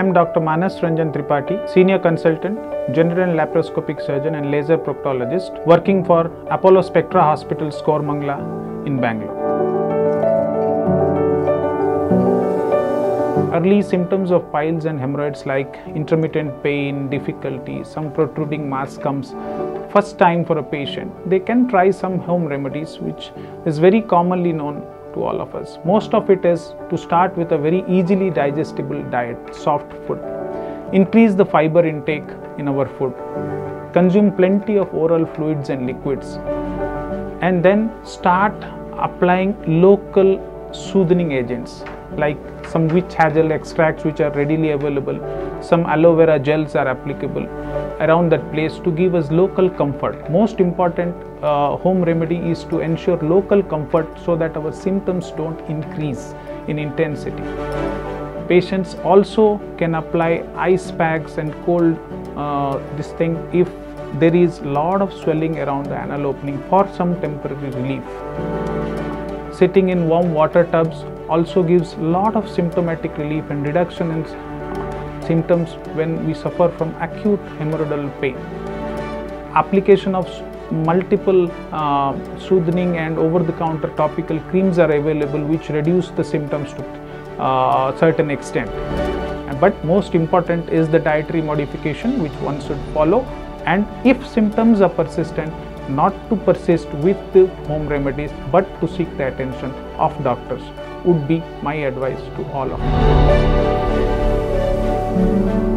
am Dr. Manas Ranjan Tripathi, Senior Consultant, General and Laparoscopic Surgeon and Laser Proctologist, working for Apollo Spectra Hospital, Scoramangala in Bangalore. Early symptoms of piles and hemorrhoids like intermittent pain, difficulty, some protruding mass comes first time for a patient. They can try some home remedies, which is very commonly known to all of us. Most of it is to start with a very easily digestible diet, soft food. Increase the fiber intake in our food. Consume plenty of oral fluids and liquids. And then start applying local soothing agents like some witch hazel extracts which are readily available. Some aloe vera gels are applicable around that place to give us local comfort. Most important home remedy is to ensure local comfort so that our symptoms don't increase in intensity. Patients also can apply ice packs and cold this thing if there is a lot of swelling around the anal opening for some temporary relief. Sitting in warm water tubs also gives a lot of symptomatic relief and reduction in symptoms when we suffer from acute hemorrhoidal pain. Application of multiple soothing and over-the-counter topical creams are available which reduce the symptoms to a certain extent. But most important is the dietary modification which one should follow, and if symptoms are persistent, not to persist with the home remedies but to seek the attention of doctors would be my advice to all of you.